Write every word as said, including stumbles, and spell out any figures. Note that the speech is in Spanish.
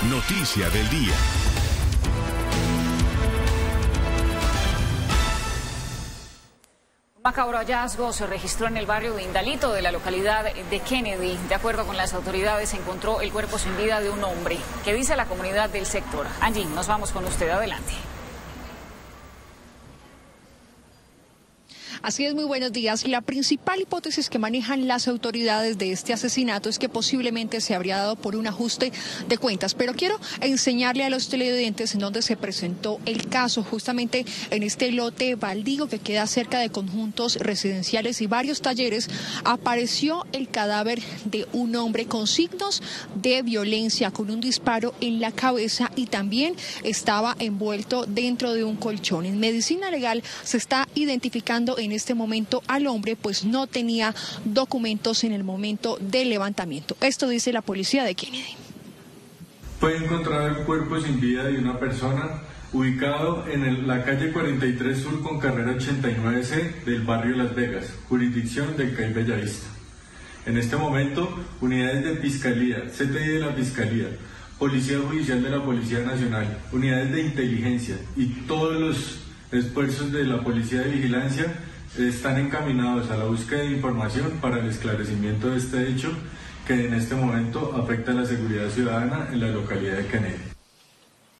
Noticia del día. Un macabro hallazgo se registró en el barrio de Indalito de la localidad de Kennedy. De acuerdo con las autoridades, se encontró el cuerpo sin vida de un hombre. ¿Qué dice la comunidad del sector? Angie, nos vamos con usted. Adelante. Así es, muy buenos días. La principal hipótesis que manejan las autoridades de este asesinato es que posiblemente se habría dado por un ajuste de cuentas. Pero quiero enseñarle a los televidentes en donde se presentó el caso, justamente en este lote baldío que queda cerca de conjuntos residenciales y varios talleres. Apareció el cadáver de un hombre con signos de violencia, con un disparo en la cabeza, y también estaba envuelto dentro de un colchón. En medicina legal se está identificando en este momento al hombre, pues no tenía documentos en el momento del levantamiento. Esto dice la policía de Kennedy. Fue encontrado el cuerpo sin vida de una persona ubicado en el, la calle cuarenta y tres Sur con carrera ochenta y nueve C del barrio Las Vegas, jurisdicción del C A I Bellavista. En este momento, unidades de Fiscalía, C T I de la Fiscalía, Policía Judicial de la Policía Nacional, unidades de inteligencia y todos los esfuerzos de la Policía de Vigilancia están encaminados a la búsqueda de información para el esclarecimiento de este hecho que en este momento afecta a la seguridad ciudadana en la localidad de Kennedy.